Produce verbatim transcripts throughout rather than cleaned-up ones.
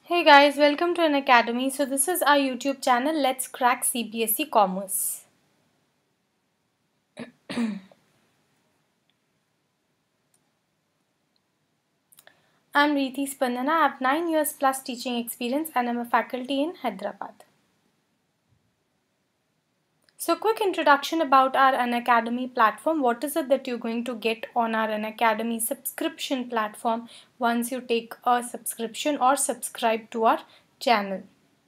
Hey guys, welcome to an academy. So this is our YouTube channel. Let's crack C B S E Commerce. I'm Reeti Spandana. I have nine years plus teaching experience and I'm a faculty in Hyderabad. So quick introduction about our Unacademy platform. What is it that you're going to get on our Unacademy subscription platform once you take a subscription or subscribe to our channel?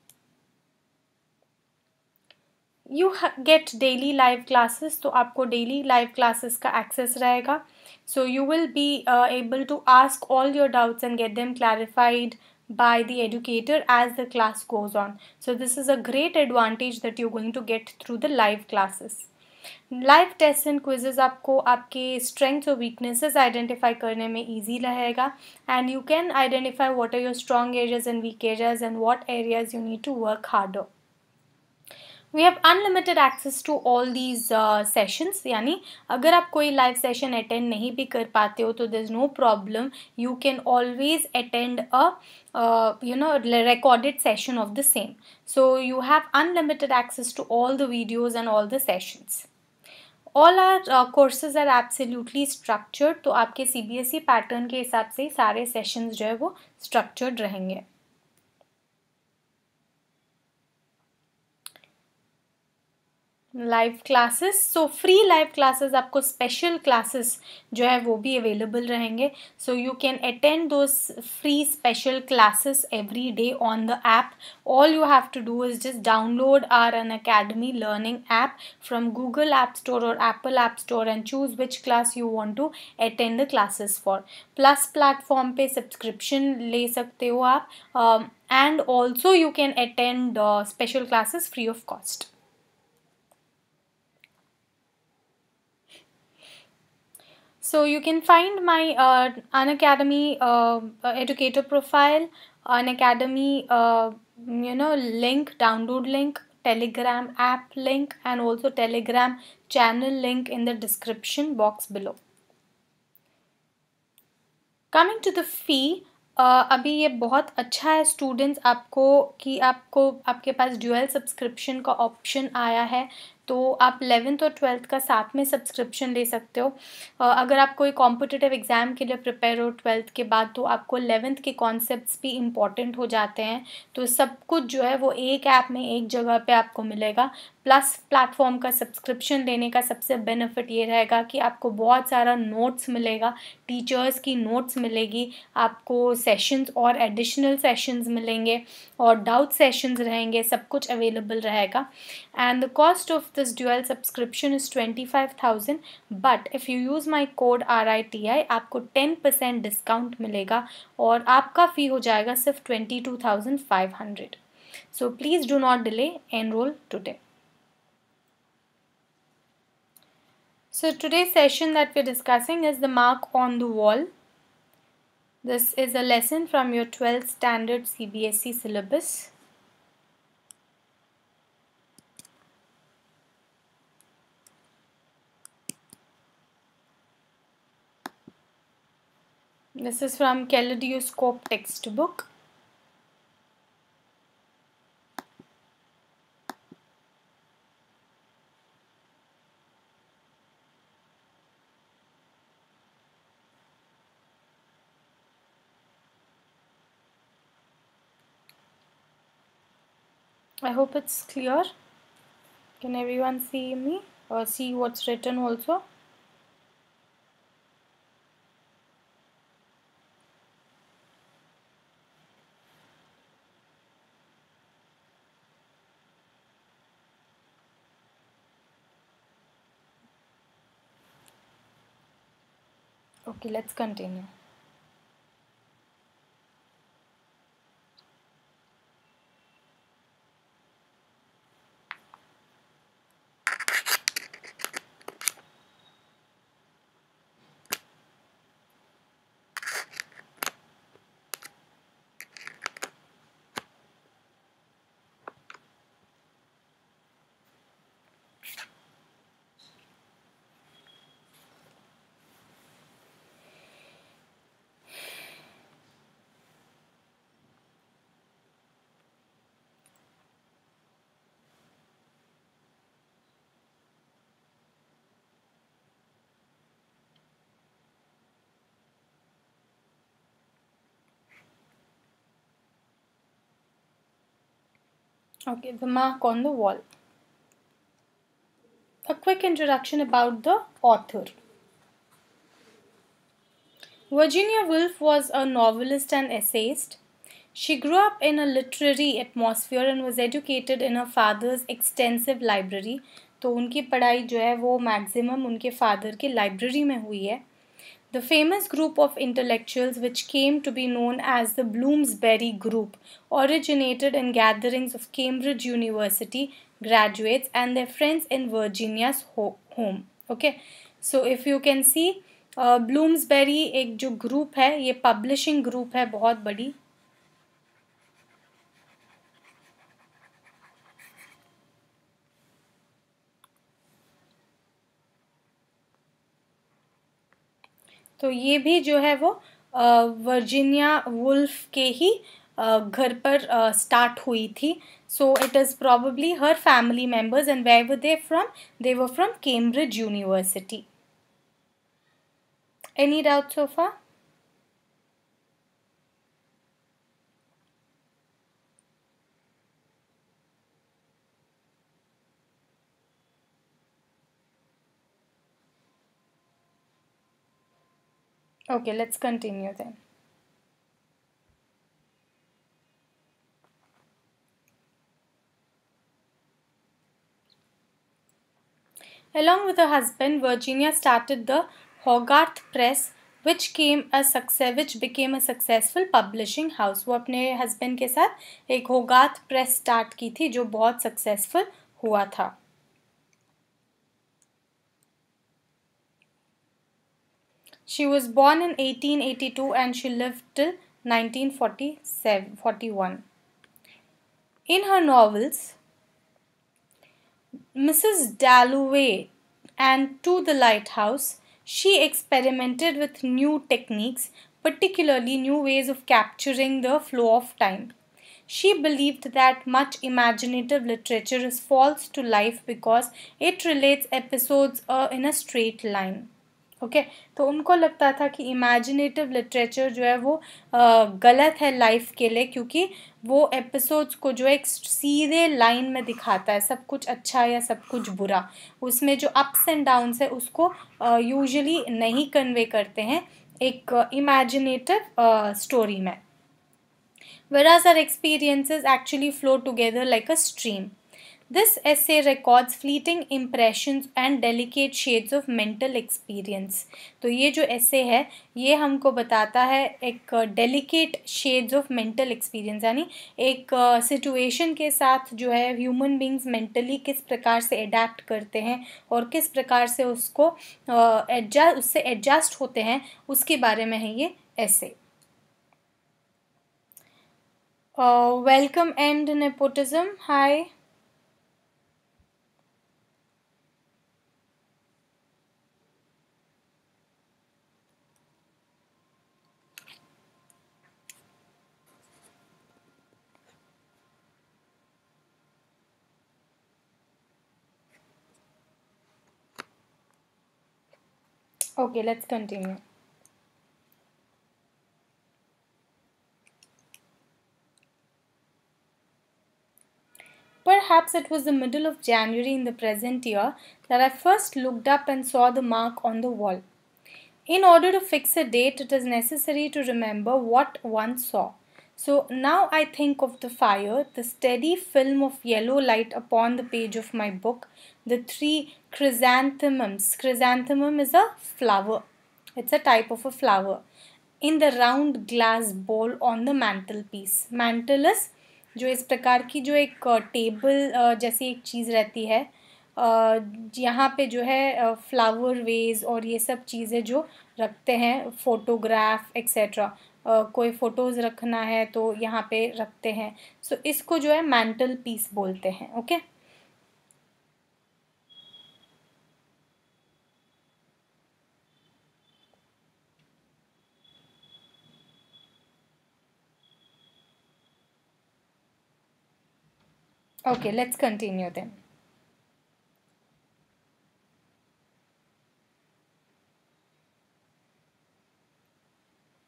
You get daily live classes, तो आपको daily live classes का access रहेगा. So you will be able to ask all your doubts and get them clarified by the educator as the class goes on. So this is a great advantage that you're going to get through the live classes. Live test and quizzes आपको आपके strengths और weaknesses identify करने में easy रहेगा and you can identify what are your strong areas and weak areas and what areas you need to work harder. We have unlimited access to all these sessions, यानी अगर आप कोई live session attend नहीं भी कर पाते हो तो there is no problem. You can always attend a you know recorded session of the same. So you have unlimited access to all the videos and all the sessions. All our uh, courses are absolutely structured. तो आपके C B S E pattern के हिसाब से सारे sessions जो है वो structured रहेंगे. Live classes, so free live classes आपको स्पेशल क्लासेस जो है वो भी अवेलेबल रहेंगे. So you can attend those free special classes every day on the app. All you have to do is just download our Unacademy learning app from Google App Store or Apple App Store and choose which class you want to attend the classes for. Plus platform पे subscription ले सकते हो आप, um, and also you can attend uh, special classes free of cost. So you can find my uh, Unacademy uh, uh, educator profile, Unacademy uh, you know link, download link, Telegram app link, and also Telegram channel link in the description box below. Coming to the fee, uh, अभी ये बहुत अच्छा है students आपको कि आपको आपके पास ड्यूअल सब्सक्रिप्शन का ऑप्शन आया है. तो आप इलेवेंथ और ट्वेल्थ का साथ में सब्सक्रिप्शन ले सकते हो. अगर आप कोई कॉम्पिटिटिव एग्ज़ाम के लिए प्रिपेयर हो ट्वेल्थ के बाद तो आपको इलेवेंथ के कॉन्सेप्ट्स भी इम्पॉर्टेंट हो जाते हैं. तो सब कुछ जो है वो एक ऐप में एक जगह पे आपको मिलेगा. प्लस प्लेटफॉर्म का सब्सक्रिप्शन लेने का सबसे बेनिफिट ये रहेगा कि आपको बहुत सारा नोट्स मिलेगा, टीचर्स की नोट्स मिलेगी, आपको सेशंस और एडिशनल सेशंस मिलेंगे और डाउट सेशंस रहेंगे, सब कुछ अवेलेबल रहेगा. And the cost of this dual subscription is twenty five thousand, but if you use my code R I T I आपको टेन परसेंट डिस्काउंट मिलेगा और आपका फ़ी हो जाएगा सिर्फ twenty two thousand five hundred. So please do not delay, enrol today. So today's session that we're discussing is the mark on the wall. This is a lesson from your twelfth standard C B S E syllabus. This is from Kaleidoscope textbook. I hope it's clear. Can everyone see me or see what's written also? Okay, let's continue. Okay, the mark on the wall. A quick introduction about the author. Virginia Woolf was a novelist and essayist. She grew up in a literary atmosphere and was educated in her father's extensive library. तो उनकी पढ़ाई जो है वो maximum उनके father के library में हुई है. The famous group of intellectuals, which came to be known as the Bloomsbury Group, originated in gatherings of Cambridge University graduates and their friends in Virginia's home. Okay, so if you can see, Bloomsbury uh, एक जो group है ये publishing group है बहुत बड़ी. तो ये भी जो है वो वर्जीनिया वुल्फ के ही घर पर स्टार्ट हुई थी. So it is probably her family members. And where were they from? They were from Cambridge University. Any doubt so far? Okay, let's continue then. Along with her husband, Virginia started the Hogarth Press, which came a success, which became a successful publishing house. वो अपने husband के साथ एक Hogarth Press start की थी जो बहुत successful हुआ था. She was born in eighteen eighty-two and she lived till nineteen forty-one. In her novels, Missus Dalloway and To the Lighthouse, she experimented with new techniques, particularly new ways of capturing the flow of time. She believed that much imaginative literature is false to life because it relates episodes uh, in a straight line. Okay okay, तो उनको लगता था कि imaginative literature जो है वो आ, गलत है लाइफ के लिए, क्योंकि वो एपिसोड्स को जो एक सीधे लाइन में दिखाता है, सब कुछ अच्छा या सब कुछ बुरा. उसमें जो अप्स एंड डाउन्स है उसको यूजुअली नहीं कन्वे करते हैं एक इमेजिनेटिव स्टोरी में. Whereas our experiences actually flow together like a stream. This essay records fleeting impressions and delicate shades of mental experience. तो ये जो essay है ये हमको बताता है एक delicate shades of mental experience, यानी एक situation के साथ जो है human beings mentally किस प्रकार से adapt करते हैं और किस प्रकार से उसको adjust उससे adjust होते हैं, उसके बारे में है ये essay. Uh, welcome and nepotism. Hi. Okay, let's continue. Perhaps it was the middle of January in the present year that I first looked up and saw the mark on the wall. In order to fix a date, it is necessary to remember what one saw. So now I think of the fire, the steady film of yellow light upon the page of my book, the three chrysanthemums. Chrysanthemum is a flower. It's a type of a flower. In the round glass bowl on the mantelpiece. Mantle is जो इस प्रकार की जो एक table जैसी एक चीज़ रहती है, यहाँ पे जो है फ्लावर वेज और ये सब चीज़ें जो रखते हैं, फ़ोटोग्राफ एक्सेट्रा, कोई फ़ोटोज़ रखना है तो यहाँ पे रखते हैं. सो so, इसको जो है मैंटल पीस बोलते हैं. Okay okay? Okay, let's continue then.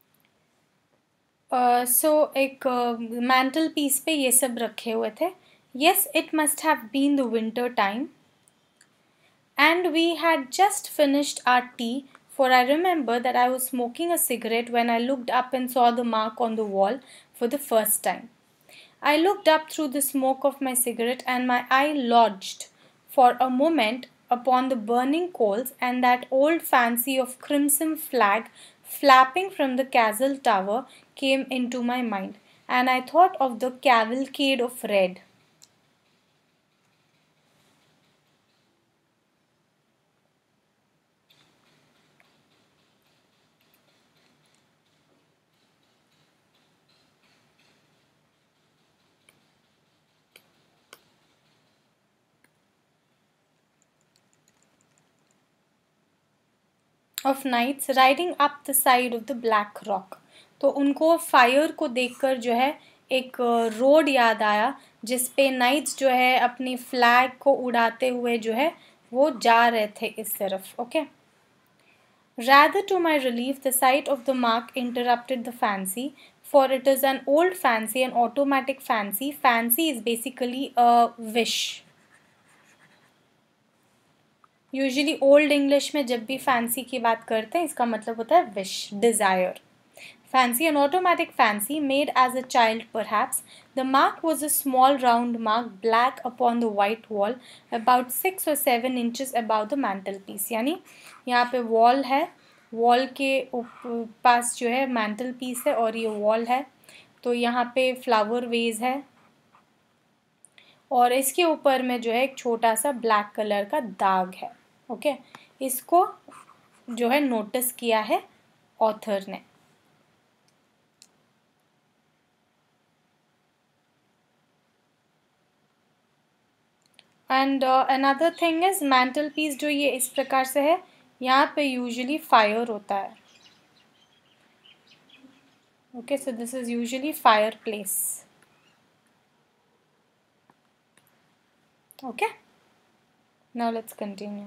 So uh, so, एक मैंटल uh, पीस पे ये सब रखे हुए थे. Yes, it must have been the winter time, and we had just finished our tea, for I remember that I was smoking a cigarette when I looked up and saw the mark on the wall for the first time. I looked up through the smoke of my cigarette, and my eye lodged for a moment upon the burning coals and that old fancy of crimson flag flapping from the castle tower came into my mind, and I thought of the cavalcade of red. Of knights riding up the side of the black rock. तो उनको fire को देखकर जो है एक road याद आया जिस पे नाइट्स जो है अपनी फ्लैग को उड़ाते हुए जो है वो जा रहे थे इस तरफ. Okay. Rather to my relief, the sight of the mark interrupted the fancy, for it is an old fancy, an automatic fancy. Fancy is basically a wish. Usually old English में जब भी फैंसी की बात करते हैं इसका मतलब होता है wish, desire. Fancy, an automatic fancy made as a child perhaps. The mark was a small round mark black upon the white wall about six or seven inches above the mantelpiece. यानी यहाँ पे wall है, wall के पास जो है mental piece है और ये वॉल है. तो यहाँ पे फ्लावर वेज है और इसके ऊपर में जो है एक छोटा सा ब्लैक कलर का दाग है. Okay okay? इसको जो है नोटिस किया है ऑथर ने. And another thing is mantel piece जो ये इस प्रकार से है, यहाँ पे यूजुअली फायर होता है. Okay, so this is usually fire place. Okay, now let's continue.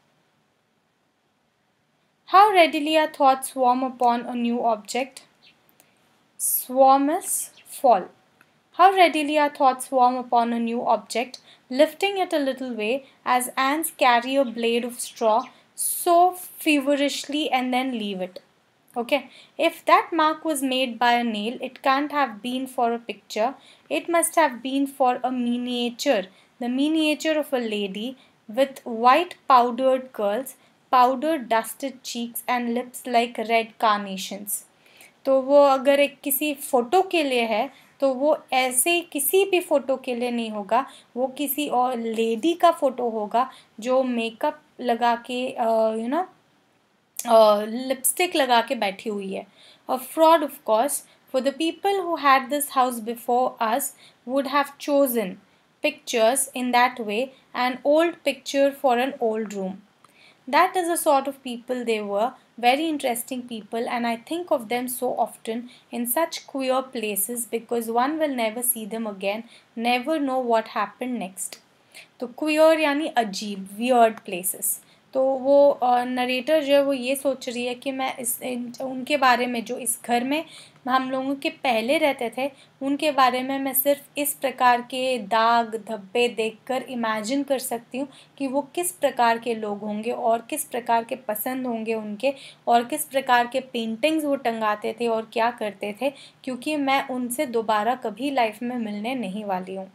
How readily our thoughts swarm upon a new object. Swarm is fall. How readily our thoughts swarm upon a new object, lifting it a little way as ants carry a blade of straw so feverishly and then leave it. Okay, if that mark was made by a nail, it can't have been for a picture. It must have been for a miniature, the miniature of a lady with white powdered curls, powdered dusted cheeks and lips like red carnations. तो वो अगर एक किसी photo के लिए है तो वो ऐसे किसी भी फ़ोटो के लिए नहीं होगा, वो किसी और लेडी का फ़ोटो होगा जो मेकअप लगा के यू नो लिपस्टिक लगा के बैठी हुई है. A fraud of course, for the people who had this house before us would have chosen pictures in that way, an old picture for an old room. That is the sort of people they were, very interesting people, and I think of them so often in such queer places because one will never see them again, never know what happened next. तो queer यानी अजीब, weird places. तो वो narrator जो है वो ये सोच रही है कि मैं इस इन, उनके बारे में जो इस घर में हम लोगों के पहले रहते थे उनके बारे में मैं सिर्फ इस प्रकार के दाग धब्बे देखकर इमेजिन कर सकती हूँ कि वो किस प्रकार के लोग होंगे और किस प्रकार के पसंद होंगे उनके और किस प्रकार के पेंटिंग्स वो टंगाते थे और क्या करते थे, क्योंकि मैं उनसे दोबारा कभी लाइफ में मिलने नहीं वाली हूँ.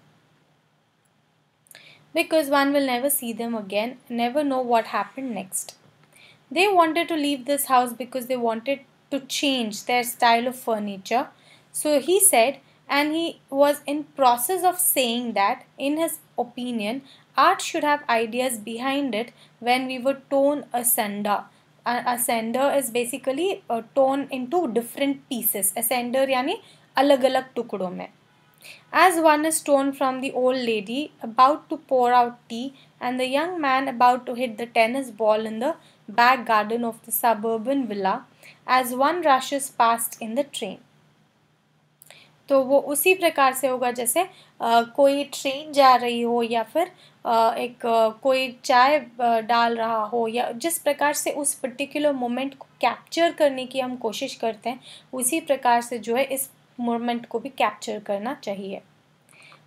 Because one will never see them again, never know what happened next. They wanted to leave this house because they wanted to change their style of furniture. So he said, and he was in process of saying that, in his opinion, art should have ideas behind it when we were torn asunder. Asunder is basically uh, torn into different pieces. Asunder यानी अलग अलग टुकड़ों में. As one is torn from the old lady about to pour out tea and the young man about to hit the tennis ball in the back garden of the suburban villa, as one rushes past in the train. तो वो उसी प्रकार से होगा जैसे आ, कोई train जा रही हो या फिर आ, एक आ, कोई चाय डाल रहा हो, या जिस प्रकार से उस पर्टिकुलर मोमेंट को कैप्चर करने की हम कोशिश करते हैं उसी प्रकार से जो है इस मोमेंट को भी कैप्चर करना चाहिए.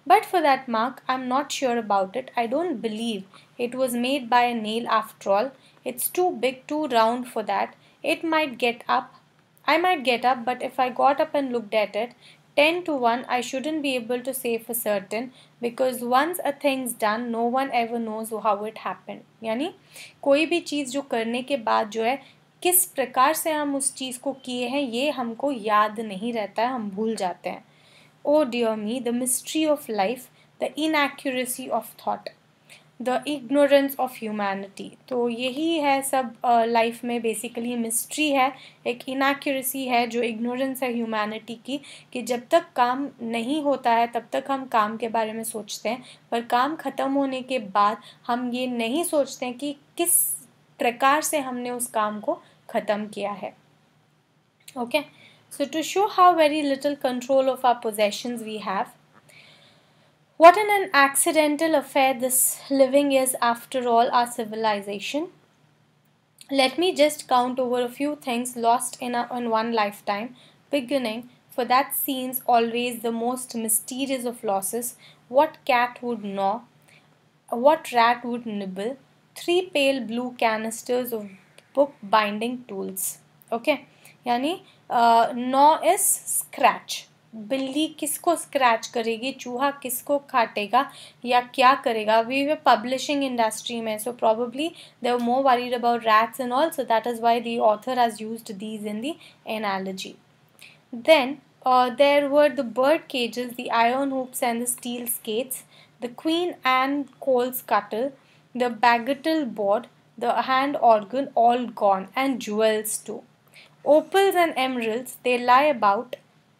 But for that mark, I'm not sure about it. I don't believe it was made by a nail after all. It's too big, too round for that. It might get up. I might get up, but if I got up and looked at it, ten to one, I shouldn't be able to say for certain, because once a thing's done, no one ever knows how it happened. यानी कोई भी चीज़ जो करने के बाद जो है, किस प्रकार से हम उस चीज़ को किए हैं, ये हमको याद नहीं रहता है, हम भूल जाते हैं. Oh dear me, the mystery of life, the inaccuracy of thought, the ignorance of humanity. तो यही है सब लाइफ में बेसिकली मिस्ट्री है, एक inaccuracy है, जो ignorance है ह्यूमैनिटी की, कि जब तक काम नहीं होता है तब तक हम काम के बारे में सोचते हैं, पर काम ख़त्म होने के बाद हम ये नहीं सोचते हैं कि किस प्रकार से हमने उस काम को ख़त्म किया है. Okay, so to show how very little control of our possessions we have, what an accidental affair this living is after all our civilization. Let me just count over a few things lost in, a, in one lifetime, beginning, for that seems always the most mysterious of losses, what cat would gnaw, what rat would nibble, three pale blue canisters of book binding tools. Okay, यानी नौ is scratch. बिल्ली किसको scratch करेगी, चूहा किसको काटेगा या क्या करेगा. वी वर पब्लिशिंग इंडस्ट्री में, so probably they were more worried about rats and all, so that is why the author has used these in the analogy. Then uh, there were the bird cages, the iron hoops and the steel skates, the Queen Anne coal scuttle, the bagatelle board, the hand organ, all gone, and jewels too. Opals and emeralds, they lie about.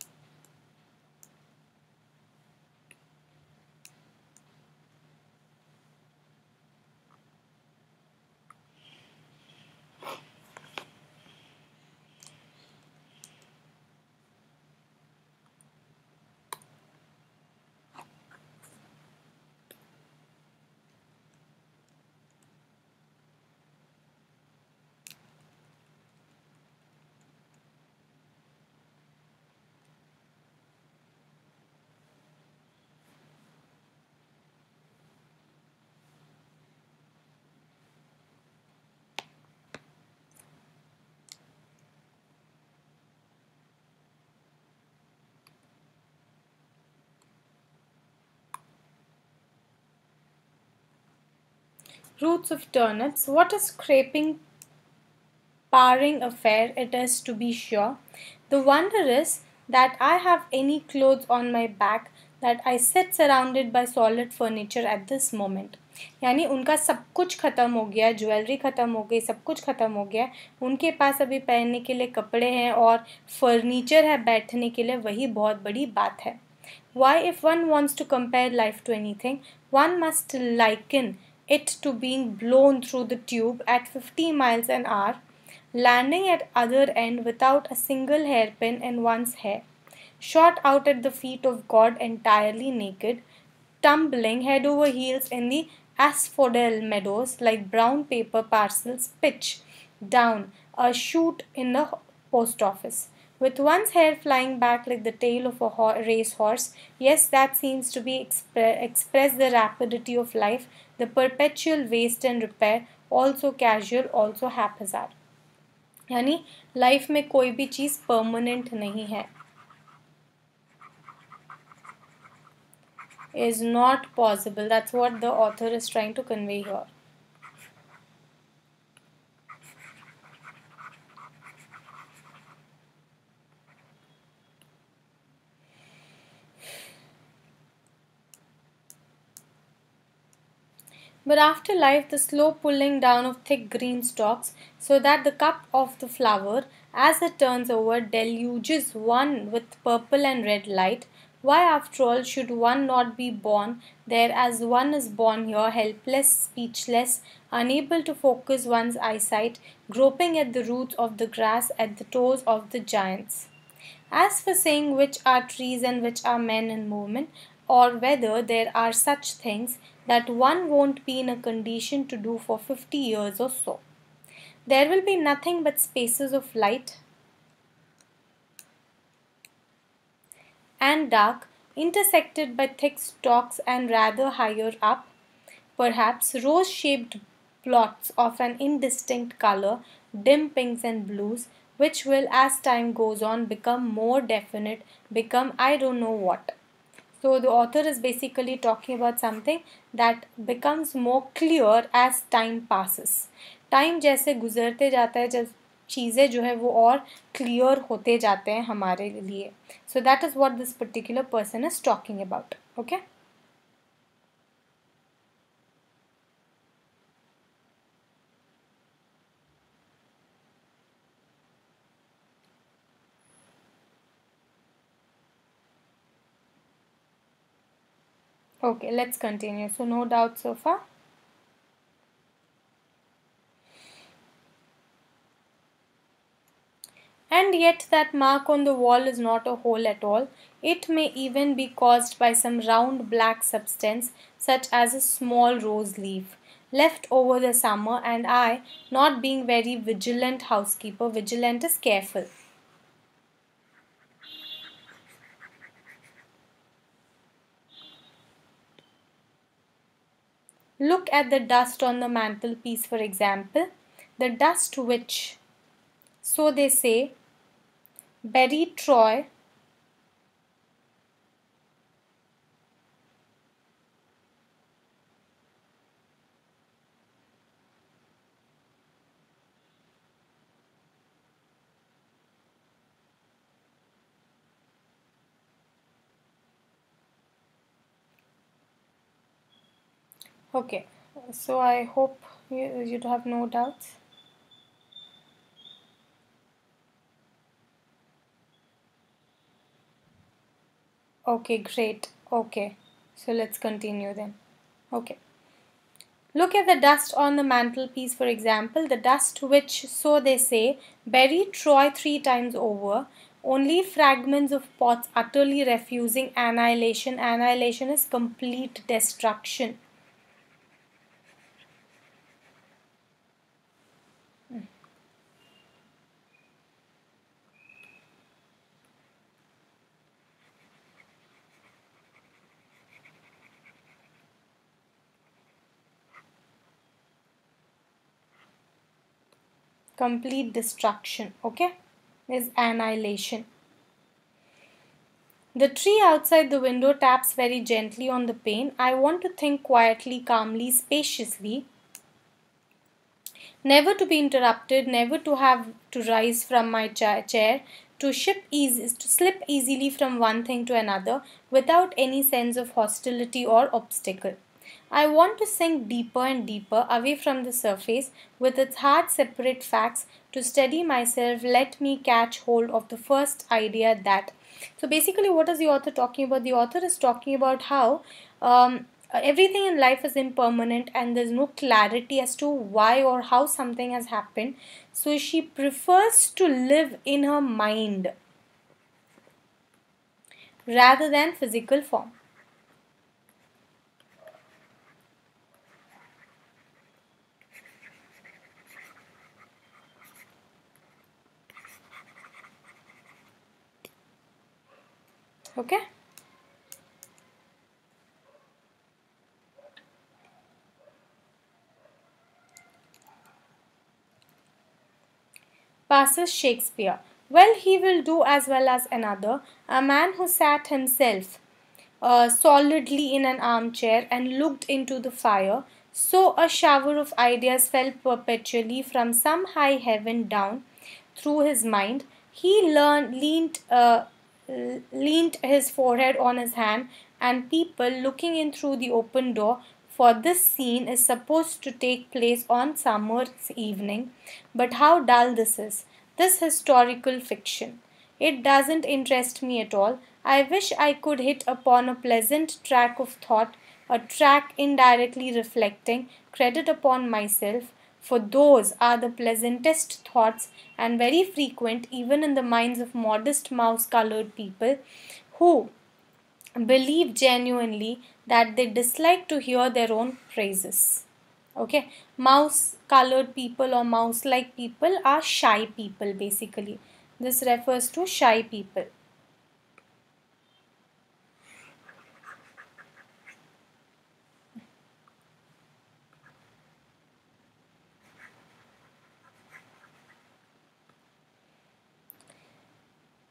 Roots of turnips, what a scraping, paring affair it is, to be sure. The wonder is that I have any clothes on my back, that I sit surrounded by solid furniture at this moment. यानी उनका सब कुछ ख़त्म हो गया, jewellery ख़त्म हो गई, सब कुछ ख़त्म हो गया, उनके पास अभी पहनने के लिए कपड़े हैं और फर्नीचर है बैठने के लिए, वही बहुत बड़ी बात है. Why, if one wants to compare life to anything, one must liken it to being blown through the tube at fifty miles an hour, landing at other end without a single hairpin in one's hair, shot out at the feet of God entirely naked, tumbling head over heels in the asphodel meadows like brown paper parcels pitch down a chute in the post office, with one's hair flying back like the tail of a ho- racehorse. Yes, that seems to be expre- express the rapidity of life, the perpetual waste and repair, also casual, also haphazard. यानी life में कोई भी चीज़ permanent नहीं है. Is not possible. That's what the author is trying to convey here. But after life, the slow pulling down of thick green stalks, so that the cup of the flower, as it turns over, deluges one with purple and red light. Why, after all, should one not be born there as one is born here, helpless, speechless, unable to focus one's eyesight, groping at the roots of the grass, at the toes of the giants? As for saying which are trees and which are men in movement, or whether there are such things that one won't be in a condition to do for fifty years or so, there will be nothing but spaces of light and dark intersected by thick stalks and rather higher up, perhaps rose-shaped blots of an indistinct color, dim pinks and blues, which will, as time goes on, become more definite, become I don't know what. So the author is basically talking about something that becomes more clear as time passes. Time जैसे गुजरते जाता है, जब चीज़ें जो है वो और क्लियर होते जाते हैं हमारे लिए. So that is what this particular person is talking about. Okay. Okay, let's continue. So no doubt so far. And yet that mark on the wall is not a hole at all. It may even be caused by some round black substance such as a small rose leaf left over the summer, and I, not being very vigilant housekeeper, vigilant is careful. Look at the dust on the mantelpiece, for example, the dust which, so they say, buried Troy Okay, so I hope you, you have no doubts. Okay, great. Okay, so let's continue then. Okay. Look at the dust on the mantelpiece, for example, the dust which, so they say, buried Troy three times over. Only fragments of pots utterly refusing annihilation. Annihilation is complete destruction. Complete destruction, okay, is annihilation. The tree outside the window taps very gently on the pane. I want to think quietly, calmly, spaciously, never to be interrupted, never to have to rise from my chair, to, ship easy, to slip easily from one thing to another without any sense of hostility or obstacle. I want to sink deeper and deeper away from the surface with its hard separate facts. To steady myself, let me catch hold of the first idea that. So basically what is the author talking about? The author is talking about how um, everything in life is impermanent and there's no clarity as to why or how something has happened. So she prefers to live in her mind rather than physical form. Okay? Passes Shakespeare. Well, he will do as well as another, a man who sat himself uh, solidly in an armchair and looked into the fire, so a shower of ideas fell perpetually from some high heaven down through his mind. He learned, leaned, uh, leaned his forehead on his hand, and people looking in through the open door, for this scene is supposed to take place on summer's evening. But how dull this is, this historical fiction. It doesn't interest me at all. I wish I could hit upon a pleasant track of thought, a track indirectly reflecting credit upon myself, for those are the pleasantest thoughts and very frequent even in the minds of modest mouse-colored people who believe genuinely that they dislike to hear their own praises. Okay, mouse colored people or mouse like people are shy people basically. This refers to shy people.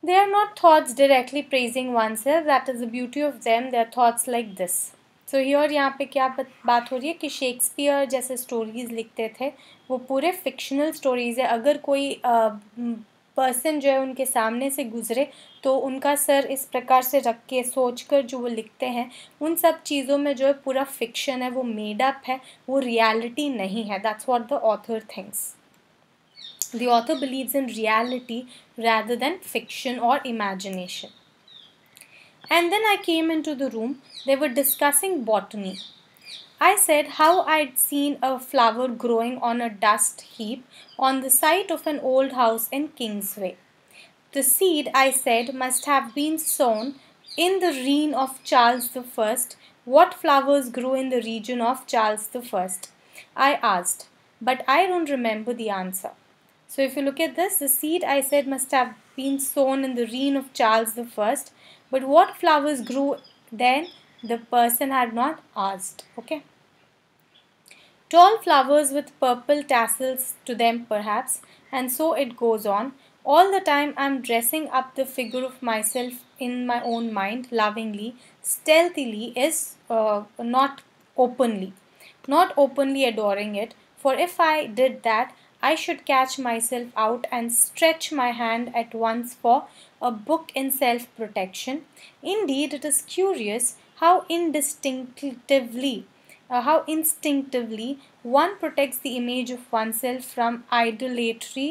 They are not thoughts directly praising oneself. That is the beauty of them. They are thoughts like this. So here यहाँ पे क्या बात हो रही है कि Shakespeare जैसे stories लिखते थे वो पूरे फिक्शनल स्टोरीज़ है. अगर कोई पर्सन जो है उनके सामने से गुजरे तो उनका सर इस प्रकार से रख के सोच कर जो वो लिखते हैं उन सब चीज़ों में जो है पूरा फिक्शन है, वो मेड अप है, वो रियलिटी नहीं है. That's what the author thinks. The author believes in reality rather than fiction or imagination. And then I came into the room. They were discussing botany. I said how I'd seen a flower growing on a dust heap on the site of an old house in Kingsway. The seed, I said, must have been sown in the reign of Charles the First. What flowers grew in the region of Charles the First? I asked, but I don't remember the answer. So if you look at this, the seed I said must have been sown in the reign of Charles the First. But what flowers grew then, the person had not asked. Okay. Tall flowers with purple tassels to them perhaps, and so it goes on. All the time I'm dressing up the figure of myself in my own mind, lovingly, stealthily is uh, not openly. Not openly adoring it, for if I did that, I should catch myself out and stretch my hand at once for a book in self-protection. Indeed, it is curious how indistinctively, uh, how instinctively one protects the image of oneself from idolatry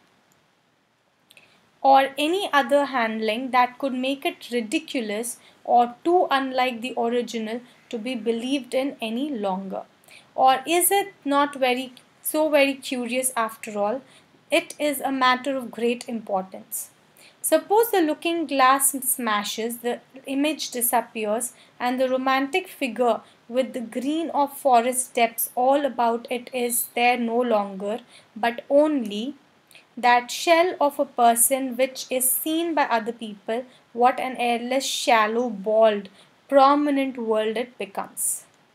or any other handling that could make it ridiculous or too unlike the original to be believed in any longer. Or is it not very so very curious after all? It is a matter of great importance. Suppose the looking glass smashes, the image disappears, and the romantic figure with the green of forest depths all about it is there no longer, but only that shell of a person which is seen by other people. What an airless, shallow, bald, prominent world it becomes.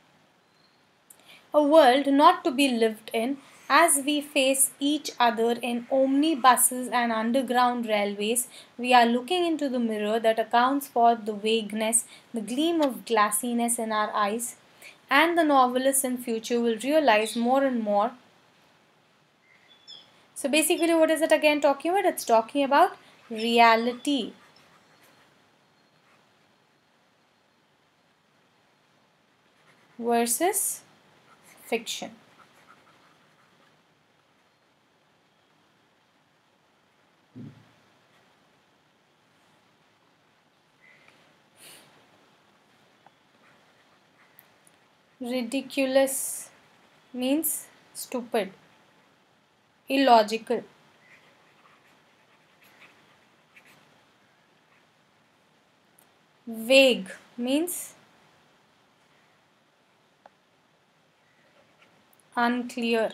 A world not to be lived in, as we face each other in omnibuses and underground railways. We are looking into the mirror that accounts for the vagueness, the gleam of glassiness in our eyes, and the novelists in future will realize more and more. So basically, what is it again talking about? It's talking about reality. Versus fiction. Ridiculous means stupid, illogical. Vague means unclear.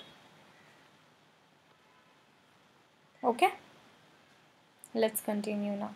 Okay, let's continue now.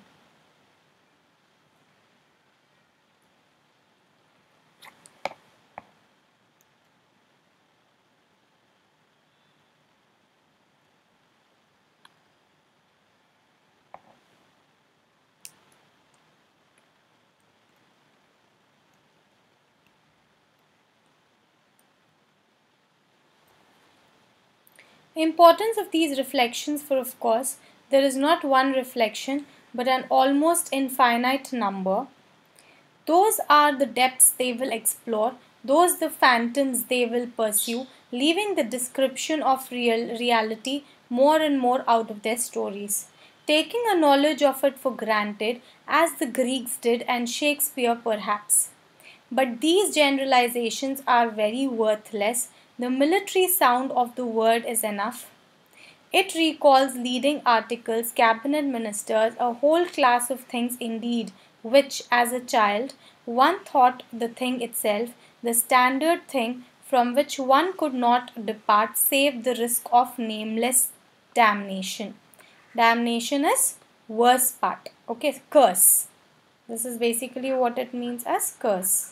Importance of these reflections, for of course there is not one reflection but an almost infinite number. Those are the depths they will explore, those the phantoms they will pursue, leaving the description of real reality more and more out of their stories, taking a knowledge of it for granted as the Greeks did and Shakespeare perhaps. But these generalizations are very worthless. The military sound of the word is enough. It recalls leading articles, cabinet ministers, a whole class of things indeed, which, as a child, one thought the thing itself, the standard thing from which one could not depart save the risk of nameless damnation. Damnation is worst part. Okay, curse. This is basically what it means as curse.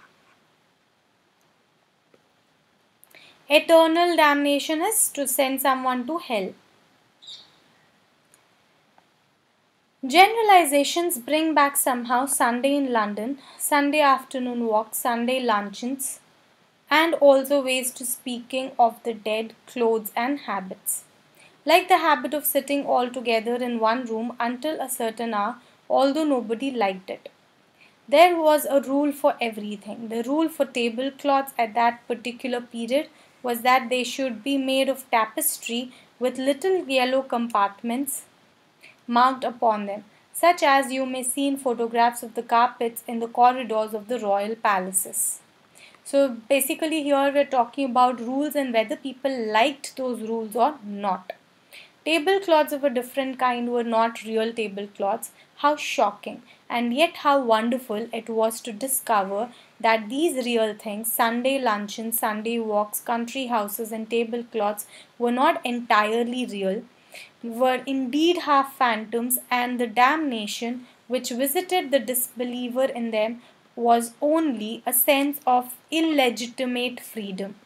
Eternal damnation is to send someone to hell. Generalizations bring back somehow Sunday in London, Sunday afternoon walks, Sunday luncheons, and also ways to speaking of the dead, clothes, and habits. Like the habit of sitting all together in one room until a certain hour, although nobody liked it. There was a rule for everything. The rule for tablecloths at that particular period was that they should be made of tapestry with little yellow compartments marked upon them, such as you may see in photographs of the carpets in the corridors of the royal palaces. So basically, here we're talking about rules and whether people liked those rules or not. Tablecloths of a different kind were not real tablecloths. How shocking, and yet how wonderful it was to discover that these real things, Sunday luncheons, Sunday walks, country houses, and tablecloths, were not entirely real, were indeed half phantoms, and the damnation which visited the disbeliever in them was only a sense of illegitimate freedom.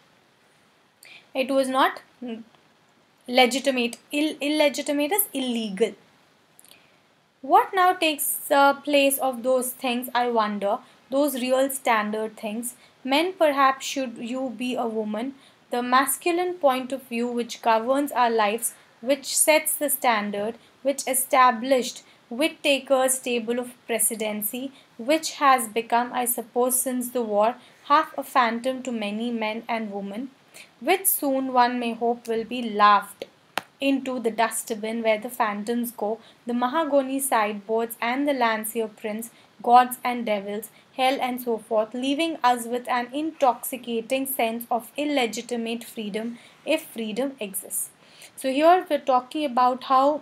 It was not legitimate. Ill- illegitimate is illegal. What now takes the place of those things, I wonder, those real standard things? Men, perhaps, should you be a woman? The masculine point of view which governs our lives, which sets the standard, which established Whittaker's table of precedency, which has become, I suppose, since the war, half a phantom to many men and women, which soon one may hope will be laughed into the dustbin where the phantoms go, the mahogany sideboards and the Lancier prints, gods and devils, hell and so forth, leaving us with an intoxicating sense of illegitimate freedom if freedom exists. So here we're talking about how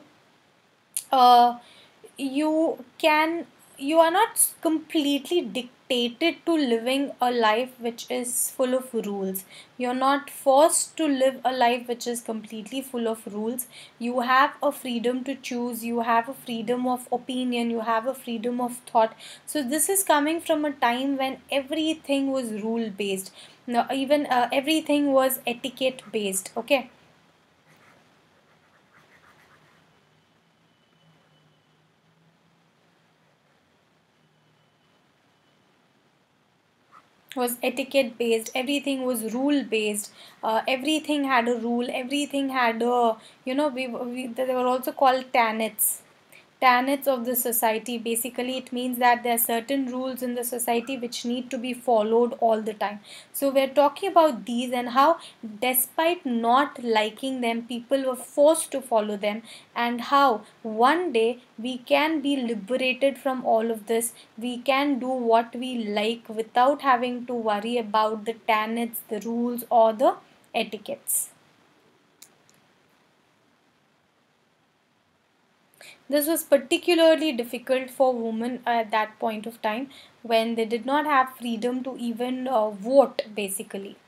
uh, you can you are not completely dictated to living a life which is full of rules. You're not forced to live a life which is completely full of rules. You have a freedom to choose, you have a freedom of opinion, you have a freedom of thought. So this is coming from a time when everything was rule based. Now even uh, everything was etiquette based. Okay. Was etiquette based, everything was rule based, uh, everything had a rule, everything had a, you know, we, we they were also called tenets. Tenets of the society, basically it means that there are certain rules in the society which need to be followed all the time. So we're talking about these and how despite not liking them people were forced to follow them, and how one day we can be liberated from all of this. We can do what we like without having to worry about the tenets, the rules, or the etiquettes. This was particularly difficult for women at that point of time when they did not have freedom to even uh, vote, basically.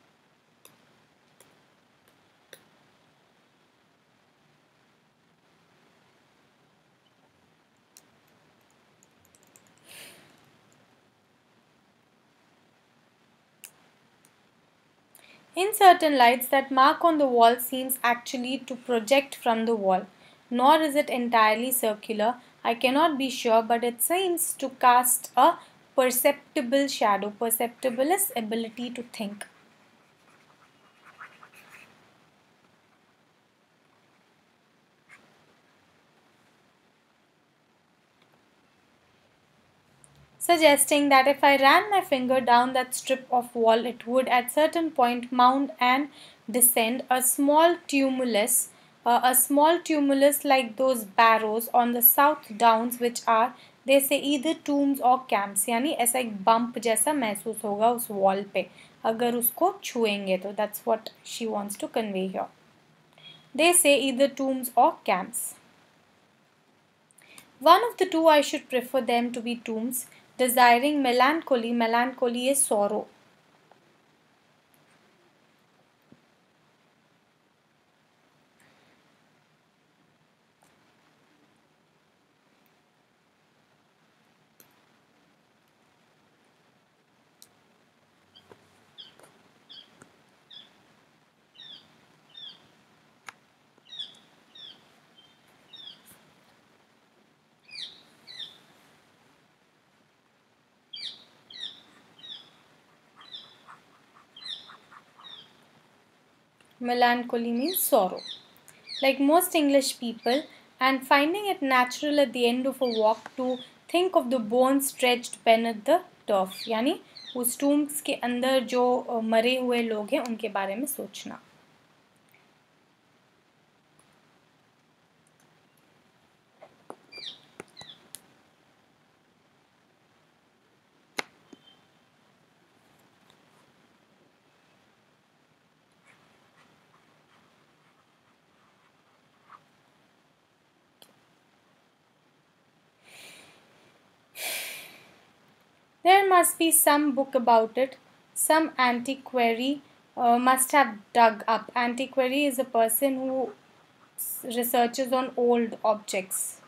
In certain lights, that mark on the wall seems actually to project from the wall. Nor is it entirely circular, I cannot be sure, but it seems to cast a perceptible shadow. Perceptible is ability to think. Suggesting that if I ran my finger down that strip of wall, it would at certain point mount and descend a small tumulus, uh, a small tumulus like those barrows on the South Downs, which are, they say, either tombs or camps. यानी ऐसा एक bump जैसा महसूस होगा उस wall पे अगर उसको छुएंगे तो. That's what she wants to convey here. They say either tombs or camps. One of the two I should prefer them to be tombs, desiring melancholy. Melancholy is sorrow. Melancholy means sorrow. Like most English people, and finding it natural at the end of a walk to think of the bones stretched beneath the turf, यानी उस tombs के अंदर जो मरे हुए लोग हैं उनके बारे में सोचना. There must be some book about it. Some antiquary uh, must have dug up. Antiquary is a person who researches on old objects.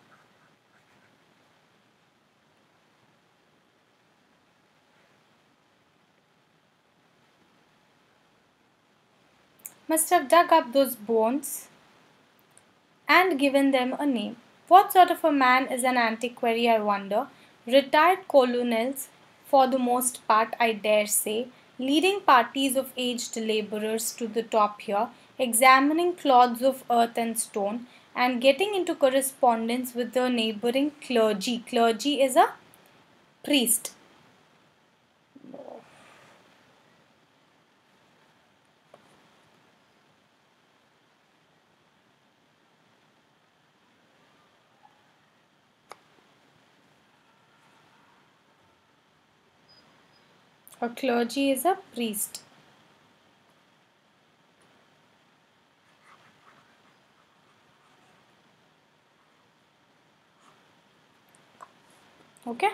Must have dug up those bones and given them a name. What sort of a man is an antiquary, I wonder? Retired colonels, for the most part, I dare say, leading parties of aged labourers to the top here, examining clods of earth and stone, and getting into correspondence with the neighbouring clergy. Clergy is a priest. A clergy is a priest. Okay?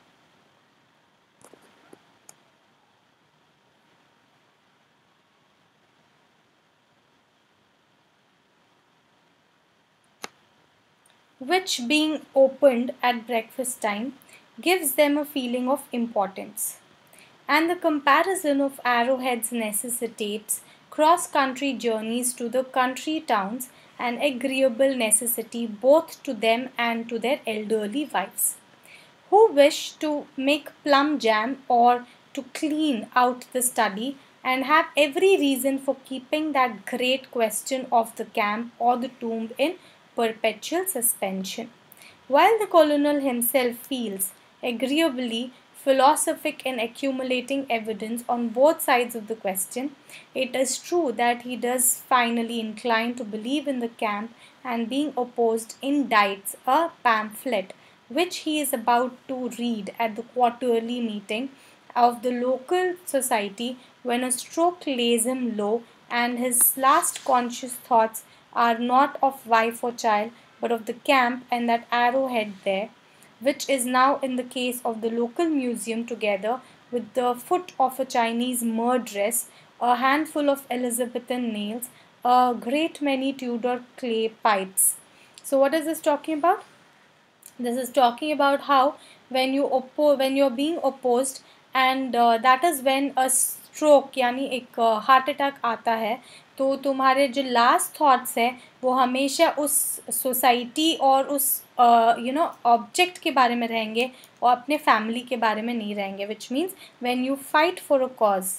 Which being opened at breakfast time gives them a feeling of importance. And the comparison of arrowheads necessitates cross-country journeys to the country towns, an agreeable necessity both to them and to their elderly wives, who wish to make plum jam or to clean out the study and have every reason for keeping that great question of the camp or the tomb in perpetual suspension. While the colonel himself feels agreeably philosophic in accumulating evidence on both sides of the question, it is true that he does finally incline to believe in the camp, and being opposed indites a pamphlet which he is about to read at the quarterly meeting of the local society when a stroke lays him low, and his last conscious thoughts are not of wife or child, but of the camp and that arrowhead there, which is now in the case of the local museum, together with the foot of a Chinese murderess, a handful of Elizabethan nails, a great many Tudor clay pipes. So what is this talking about? This is talking about how when you oppo when you're being opposed, and uh, that is when a stroke यानी एक heart uh, attack आता है, तो तुम्हारे जो last thoughts है वो हमेशा उस सोसाइटी और उस यू नो ऑब्जेक्ट के बारे में रहेंगे और अपने फैमिली के बारे में नहीं रहेंगे, which means when you fight for a cause.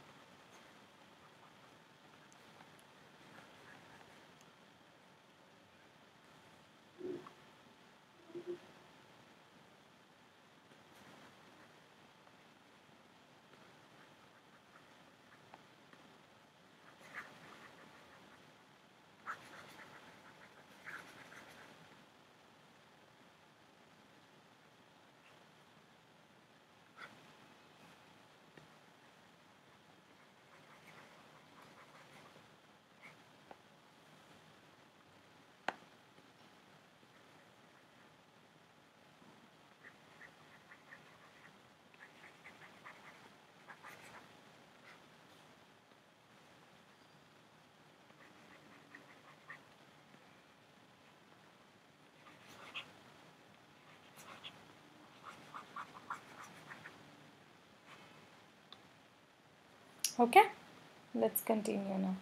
Okay, let's continue now.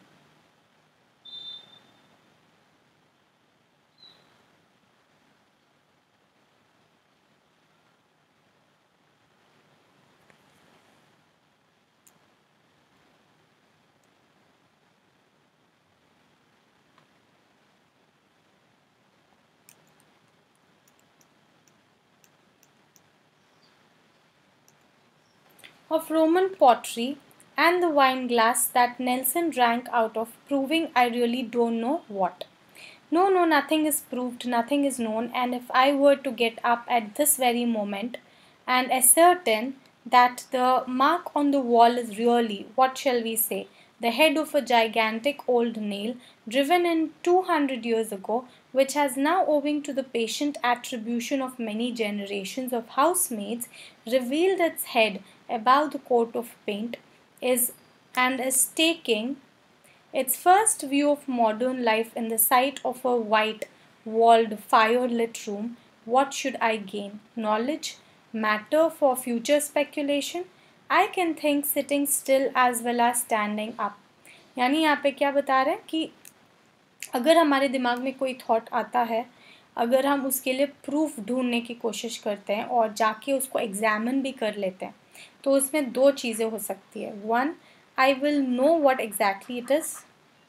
of Roman pottery, and the wine glass that Nelson drank out of, proving I really don't know what. No, no, nothing is proved, nothing is known, and if I were to get up at this very moment and ascertain that the mark on the wall is really, what shall we say, the head of a gigantic old nail driven in two hundred years ago, which has now, owing to the patient attribution of many generations of housemaids, revealed its head above the coat of paint, is and is taking its first view of modern life in the sight of a white walled, fire lit room. What should I gain? Knowledge? Matter for future speculation? I can think sitting still as well as standing up. यानी यहाँ पे क्या बता रहे हैं कि अगर हमारे दिमाग में कोई थॉट आता है, अगर हम उसके लिए प्रूफ ढूंढने की कोशिश करते हैं और जाके उसको एग्जामिन भी कर लेते हैं, तो उसमें दो चीज़ें हो सकती है. One, I will know what exactly it is.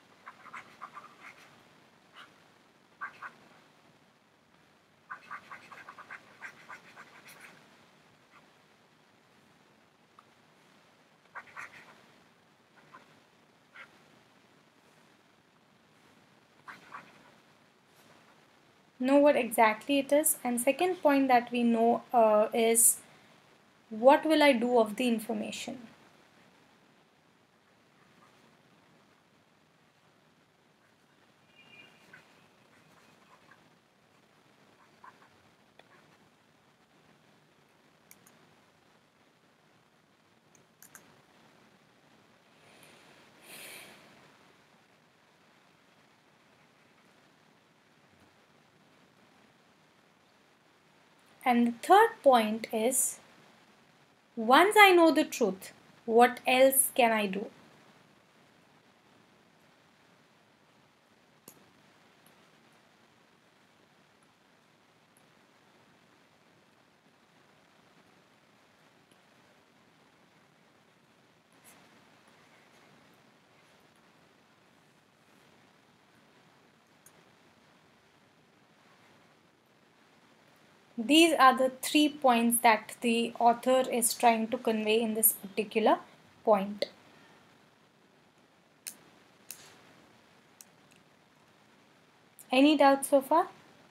Know what exactly it is, and second point that we know uh, is what will I do of the information. And the third point is, once I know the truth, what else can I do? These are the three points that the author is trying to convey in this particular point. Any doubts so far?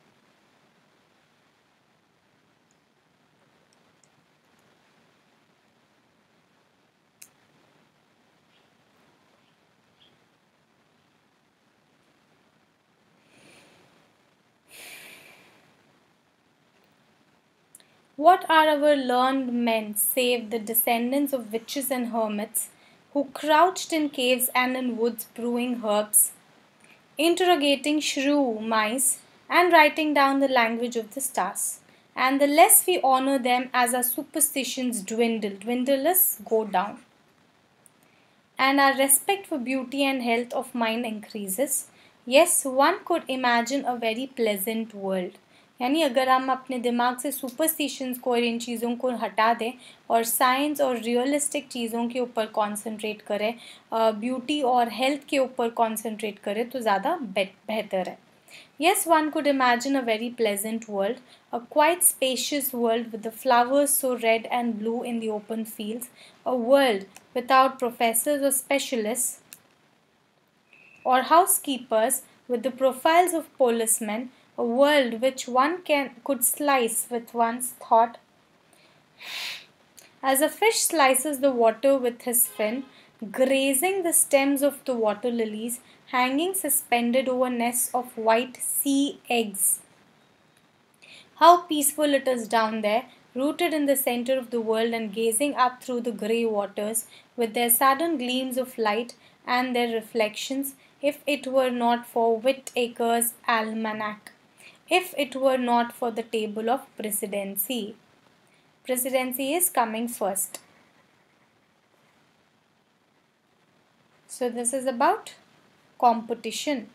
What are our learned men save the descendants of witches and hermits who crouched in caves and in woods brewing herbs, interrogating shrew mice, and writing down the language of the stars? And the less we honor them as our superstitions dwindle, dwindle is go down, and our respect for beauty and health of mind increases. Yes, one could imagine a very pleasant world. यानी अगर हम अपने दिमाग से superstitions को और इन चीज़ों को हटा दें और साइंस और रियलिस्टिक चीज़ों के ऊपर कॉन्सेंट्रेट करें, ब्यूटी और हेल्थ के ऊपर कॉन्सेंट्रेट करें, तो ज़्यादा बेहतर है. Yes, one could imagine a very pleasant world, a quite spacious world with the flowers so red and blue in the open fields, a world without professors or specialists or housekeepers with the profiles of policemen, a world which one can could slice with one's thought. As a fish slices the water with his fin, grazing the stems of the water lilies, hanging suspended over nests of white sea eggs. How peaceful it is down there, rooted in the center of the world and gazing up through the grey waters with their sudden gleams of light and their reflections, if it were not for Whitaker's Almanac, if it were not for the table of presidency. Presidency is coming first. So this is about competition.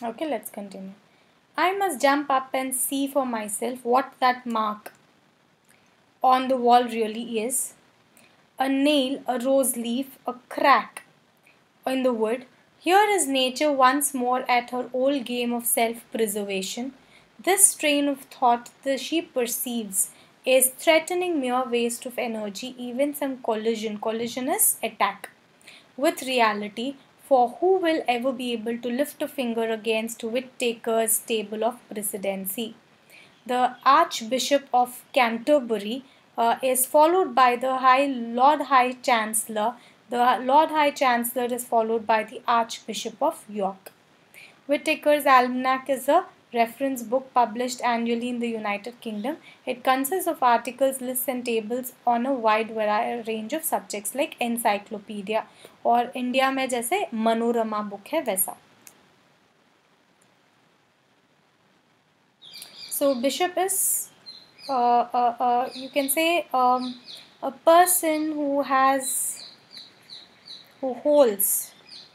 Okay, let's continue. I must jump up and see for myself what that mark on the wall really is. A nail, a rose leaf, a crack in the wood. Here is nature once more at her old game of self-preservation. This strain of thought that she perceives is threatening mere waste of energy, even some collision. Collision is attack with reality, for who will ever be able to lift a finger against Whittaker's table of precedency? The Archbishop of Canterbury uh, is followed by the High Lord High Chancellor. The Lord High Chancellor is followed by the Archbishop of York. Whittaker's Almanac is a reference book published annually in the United Kingdom. It consists of articles, lists and tables on a wide variety range of subjects like encyclopedia, और India में जैसे Manorama book है वैसा. So bishop is uh, uh, uh, you can say um, a person who has who holds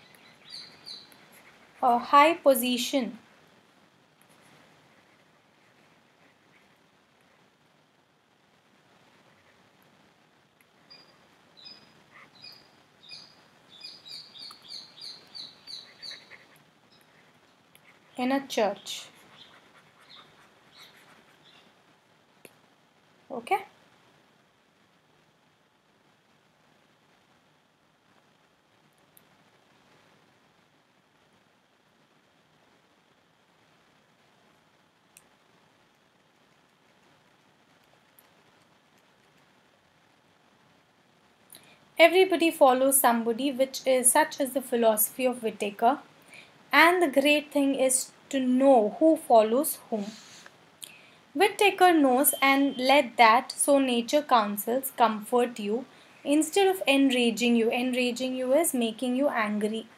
a high position in a church. Okay. Everybody follows somebody, which is such as the philosophy of Whittaker, and the great thing is to know who follows whom. Whittaker knows and let that, so nature counsels, comfort you instead of enraging you. Enraging you is making you angry.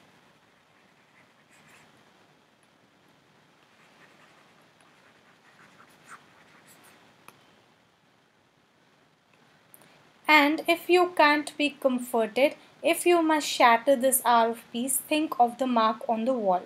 And if you can't be comforted, if you must shatter this hour of peace, think of the mark on the wall.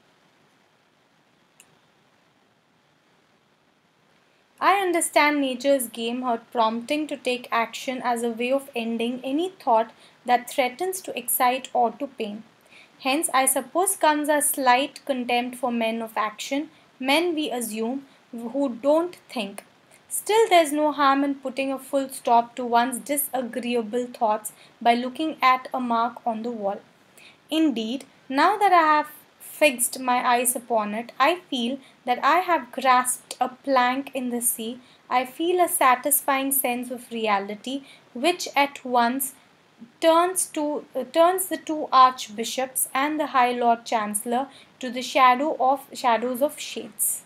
I understand nature's game, her prompting to take action as a way of ending any thought that threatens to excite or to pain. Hence, I suppose comes a slight contempt for men of action, men we assume who don't think. Still, there's no harm in putting a full stop to one's disagreeable thoughts by looking at a mark on the wall. Indeed, now that I have fixed my eyes upon it, I feel that I have grasped a plank in the sea. I feel a satisfying sense of reality, which at once turns to uh, turns the two archbishops and the High Lord Chancellor to the shadow of shadows of shades.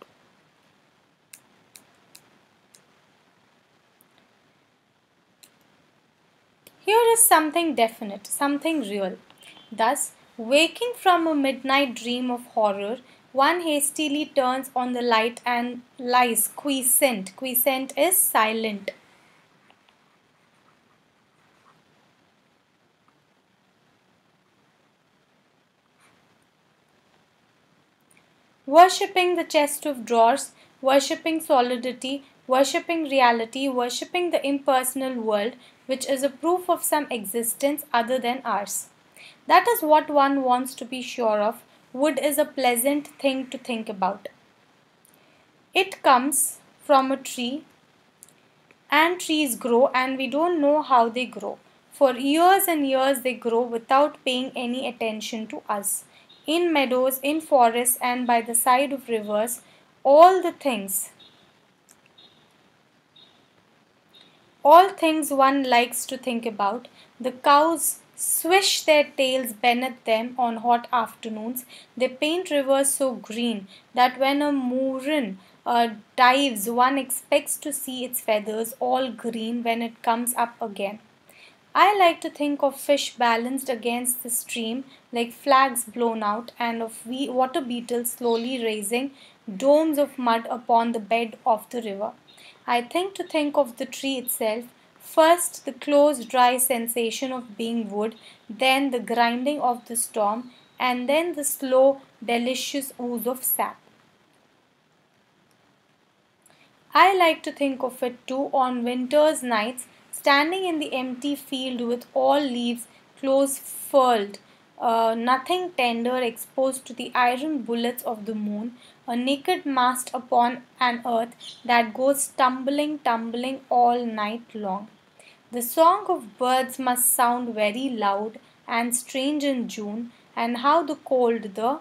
Here is something definite, something real. Thus, waking from a midnight dream of horror, one hastily turns on the light and lies quiescent. Quiescent is silent. Worshipping the chest of drawers, worshipping solidity, worshipping reality, worshipping the impersonal world, which is a proof of some existence other than ours. That is what one wants to be sure of. Wood is a pleasant thing to think about. It comes from a tree, and trees grow, and we don't know how they grow. For years and years they grow without paying any attention to us. In meadows, in forests, and by the side of rivers, all the things, all things one likes to think about. The cows swish their tails beneath them on hot afternoons. They paint rivers so green that when a moorhen uh, dives, one expects to see its feathers all green when it comes up again. I like to think of fish balanced against the stream like flags blown out, and of water beetles slowly raising domes of mud upon the bed of the river. I think to think of the tree itself, first the close dry sensation of being wood, then the grinding of the storm, and then the slow delicious ooze of sap. I like to think of it too on winter's nights, standing in the empty field with all leaves close furled, uh, nothing tender exposed to the iron bullets of the moon, a naked mast upon an earth that goes tumbling, tumbling all night long. The song of birds must sound very loud and strange in June, and how the cold, the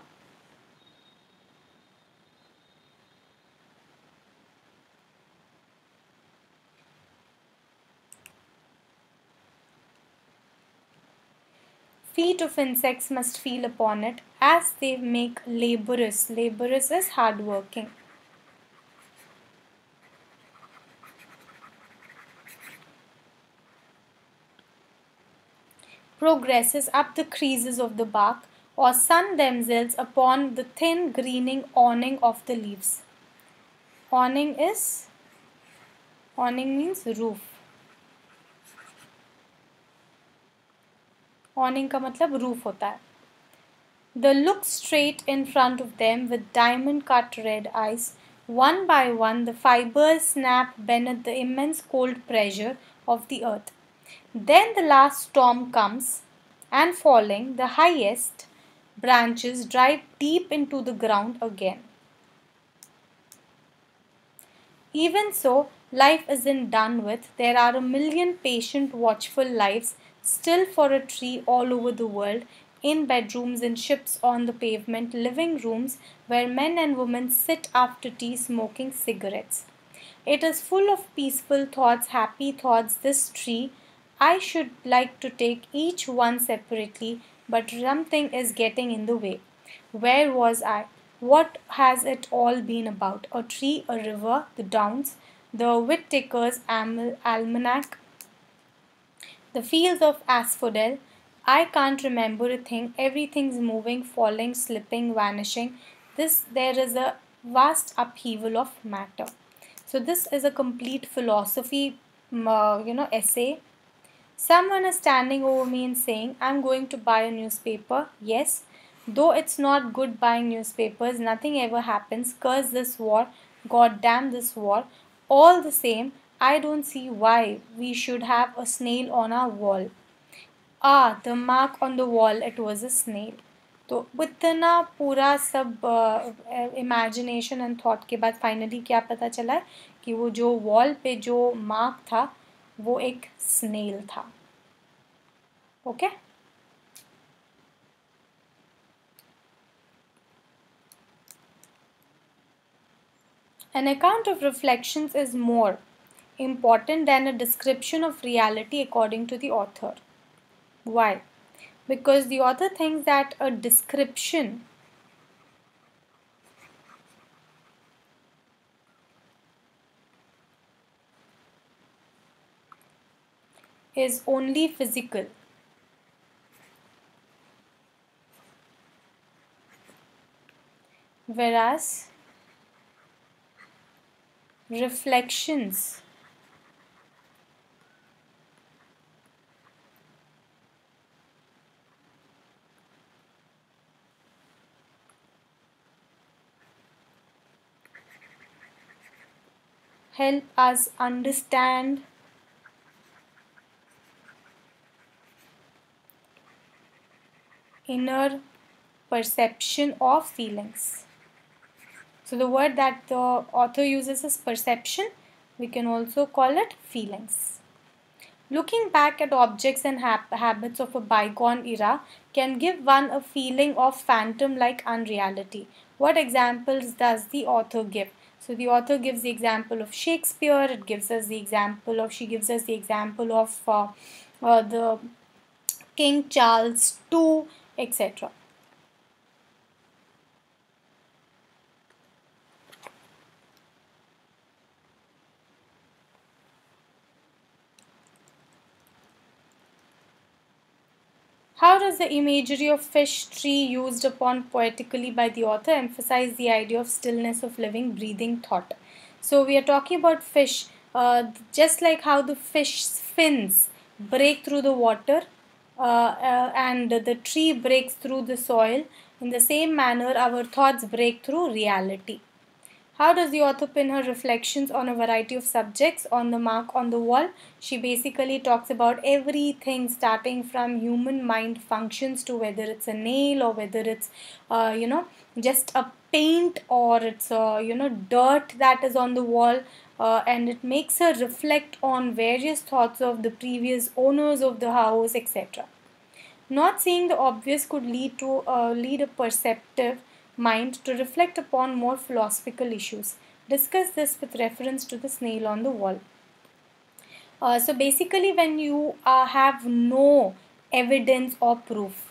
feet of insects must feel upon it as they make laborious. Laborious is hardworking. Progresses up the creases of the bark or sun themselves upon the thin greening awning of the leaves. Awning is awning means roof. Awning का मतलब roof होता है. They look straight in front of them with diamond-cut red eyes. One by one, the fibers snap beneath the immense cold pressure of the earth. Then the last storm comes, and falling, the highest branches drive deep into the ground again. Even so, life isn't done with. There are a million patient, watchful lives still for a tree all over the world, in bedrooms, in ships on the pavement, living rooms where men and women sit after tea smoking cigarettes. It is full of peaceful thoughts, happy thoughts, this tree. I should like to take each one separately, but something is getting in the way. Where was I? What has it all been about? A tree, a river, the downs, the Whittaker's almanac, the fields of asphodel. I can't remember a thing. Everything's moving, falling, slipping, vanishing. This there is a vast upheaval of matter. So this is a complete philosophy, uh, you know, essay. Someone is standing over me and saying, I'm going to buy a newspaper. Yes, though it's not good buying newspapers, nothing ever happens. Curse this war. God damn this war. All the same, I don't see why we should have a snail on our wall. Ah, the mark on the wall, it was a snail. तो इतना पूरा सब imagination and thought के बाद finally क्या पता चला कि वो जो वॉल पे जो मार्क था वो एक स्नेल था. Okay okay? An account of reflections is more important than a description of reality according to the author. Why? Because the author thinks that a description is only physical. Whereas reflections help us understand inner perception of feelings. So the word that the author uses is perception. We can also call it feelings. Looking back at objects and hab habits of a bygone era can give one a feeling of phantom-like unreality. What examples does the author give? So the author gives the example of Shakespeare. It gives us the example of, she gives us the example of uh, uh, the King Charles the Second, et cetera. How does the imagery of fish tree used upon poetically by the author emphasize the idea of stillness of living, breathing thought? So we are talking about fish, uh, just like how the fish's fins break through the water uh, uh, and the tree breaks through the soil. In the same manner, our thoughts break through reality. How does the author pin her reflections on a variety of subjects on the mark on the wall? She basically talks about everything starting from human mind functions to whether it's a nail or whether it's, uh, you know, just a paint or it's, uh, you know, dirt that is on the wall. Uh, and it makes her reflect on various thoughts of the previous owners of the house, et cetera. Not seeing the obvious could lead to uh, lead a perceptive mind to reflect upon more philosophical issues. Discuss this with reference to the snail on the wall. Uh, so basically, when you uh, have no evidence or proof,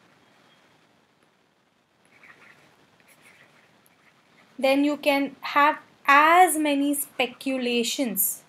then you can have as many speculations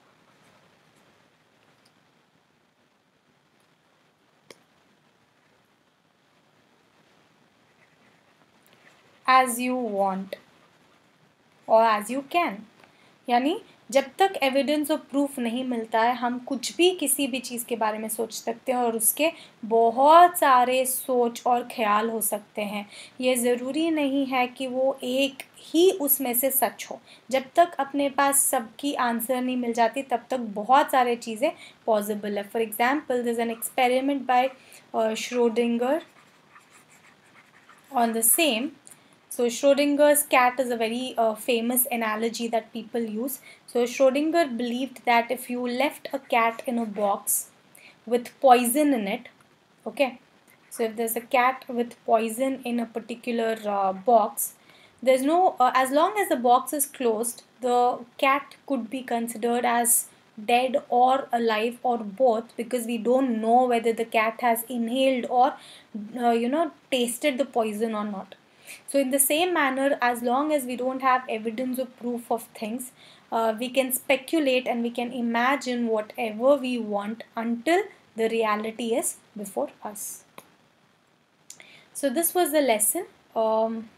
as you want or as you can. यानी जब तक evidence और proof नहीं मिलता है हम कुछ भी किसी भी चीज़ के बारे में सोच सकते हैं और उसके बहुत सारे सोच और ख्याल हो सकते हैं. ये ज़रूरी नहीं है कि वो एक ही उसमें से सच हो. जब तक अपने पास सबकी आंसर नहीं मिल जाती तब तक बहुत सारे चीज़ें पॉसिबल है. For example this an experiment by Schrodinger on the same. So Schrodinger's cat is a very uh, famous analogy that people use. So Schrodinger believed that if you left a cat in a box with poison in it, okay, so if there's a cat with poison in a particular uh, box, there's no, uh, as long as the box is closed, the cat could be considered as dead or alive or both, because we don't know whether the cat has inhaled or uh, you know tasted the poison or not. So in the same manner, as long as we don't have evidence or proof of things, uh, we can speculate and we can imagine whatever we want until the reality is before us. So this was the lesson, um,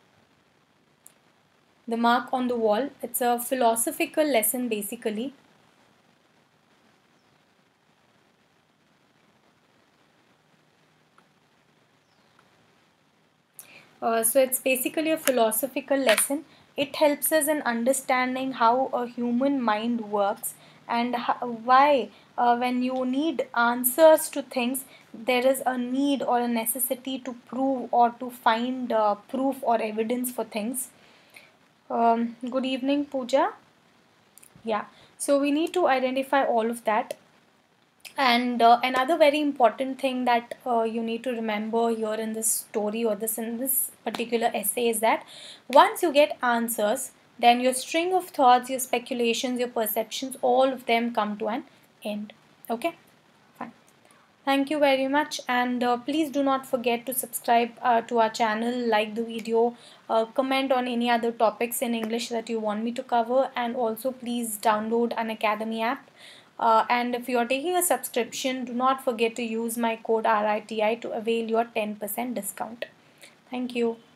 the mark on the wall. It's a philosophical lesson basically. Uh, so it's basically a philosophical lesson. It helps us in understanding how a human mind works and how, why uh, when you need answers to things, there is a need or a necessity to prove or to find uh, proof or evidence for things. Um, good evening, Pooja. Yeah, so we need to identify all of that. And uh, another very important thing that uh, you need to remember here in this story or this in this particular essay is that once you get answers, then your string of thoughts, your speculations, your perceptions, all of them come to an end. Okay, fine. Thank you very much, and uh, please do not forget to subscribe uh, to our channel, like the video, uh, comment on any other topics in English that you want me to cover, and also please download Unacademy app. Uh, and if you are taking a subscription, do not forget to use my code R I T I to avail your ten percent discount. Thank you.